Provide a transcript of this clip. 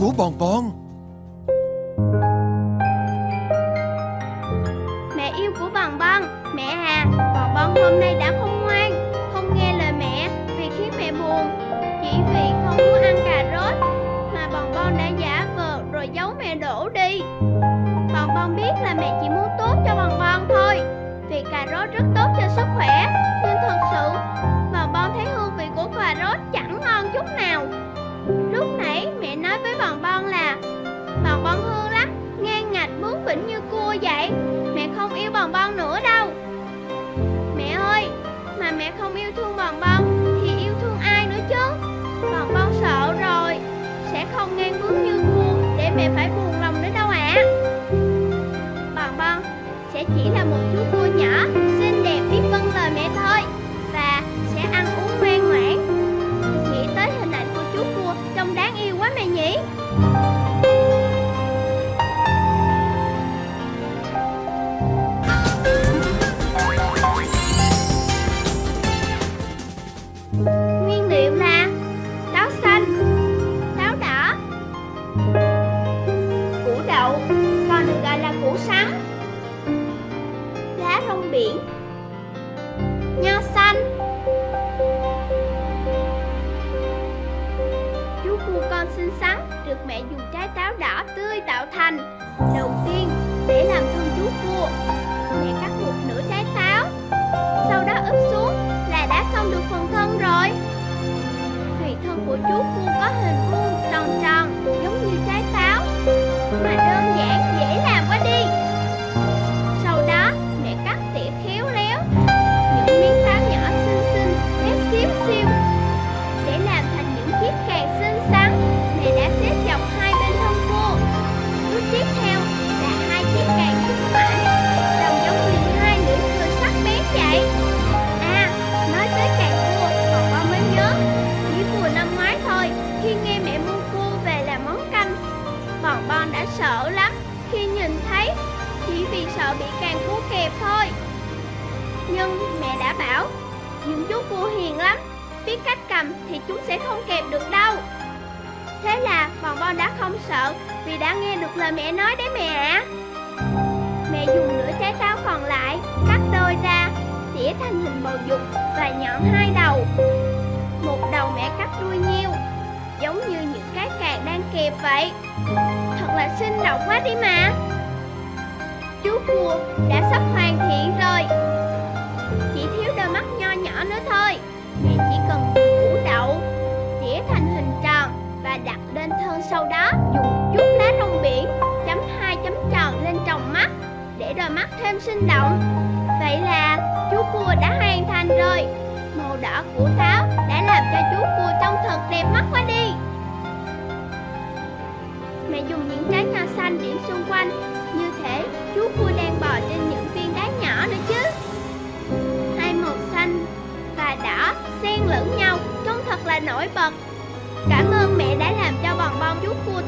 chú Bon Bon. Mẹ yêu của Bon Bon. Mẹ à, Bon Bon hôm nay đã không ngoan, không nghe lời mẹ vì khiến mẹ buồn. Chỉ vì không muốn ăn cà rốt mà Bon Bon đã giả vờ rồi giấu mẹ đổ đi. Bon Bon biết là mẹ chỉ muốn tốt cho Bon Bon thôi, vì cà rốt rất tốt cho sức khỏe. Nhưng thật sự Bon Bon thấy hương vị của cà rốt chẳng ngon chút nào. Lúc nãy mẹ nói với Bon Bon là Bon Bon hư lắm, ngang ngạch bướng bỉnh như cua vậy. Mẹ không yêu Bon Bon nữa đâu. Mẹ ơi, mà mẹ không yêu thương Bon Bon thì yêu thương ai nữa chứ? Bon Bon sợ rồi, sẽ không ngang bướng như cua để mẹ phải buồn lòng nữa đâu ạ. Bon Bon sẽ chỉ là một chú cua nhỏ, xinh đẹp biết vâng lời mẹ thôi, và sẽ ăn uống ngoan ngoãn. Nghĩ tới hình ảnh của chú cua trông đáng yêu quá mẹ nhỉ? Nguyên liệu là táo xanh, táo đỏ, củ đậu, còn được gọi là củ sắn, lá rong biển, nho xanh. Chú cua con xinh xắn được mẹ dùng trái táo đỏ tươi tạo thành. Đầu tiên, để làm thân chú cua, mẹ cắt một nửa trái táo, sau đó úp xuống là đã xong được phần thân rồi. Vì thân của chú cua có hình vuông tròn tròn giống như trái táo, mà đơn giản dễ làm quá đi. Sau đó mẹ cắt tỉa khéo léo những miếng táo nhỏ xinh xinh, bé xíu xiu. Để làm thành những chiếc càng xinh xắn, mẹ đã xếp dọc hai bên thân cua. Bước tiếp theo là hai chiếc càng khuyến mãi, trông giống như hai lưỡi cưa sắc bén vậy. À, nói tới càng cua, Bon Bon mới nhớ, chỉ vừa năm ngoái thôi, khi nghe mẹ mua cua về làm món canh, Bon Bon đã sợ lắm khi nhìn thấy, chỉ vì sợ bị càng cua kẹp thôi. Nhưng mẹ đã bảo, những chú cua hiền lắm, biết cách cầm thì chúng sẽ không kẹp được đâu. Thế là Bon Bon đã không sợ vì đã nghe được lời mẹ nói đấy mẹ ạ. Mẹ dùng nửa trái táo còn lại cắt đôi ra, tỉa thành hình bầu dục và nhọn hai đầu. Một đầu mẹ cắt đuôi nheo, giống như những cái càng đang kẹp vậy. Thật là sinh động quá đi mà. Chú cua đã sắp hoàn thiện rồi, chỉ thiếu đôi mắt nho nhỏ nữa thôi. Mẹ chỉ cần dùng củ đậu tỉa thành hình tròn và đặt lên thân, sau đó dùng chút lá rong biển chấm hai chấm tròn lên tròng mắt để đôi mắt thêm sinh động. Vậy là chú cua đã hoàn thành rồi. Màu đỏ của táo đã làm cho chú cua trông thật đẹp mắt quá đi. Mẹ dùng những trái nho xanh điểm xung quanh, như thể chú cua đang bò trên những viên đá nhỏ nữa chứ. Hai màu xanh và đỏ xen lẫn nhau trông thật là nổi bật. Cảm ơn mẹ đã làm cho Bon Bon chú cua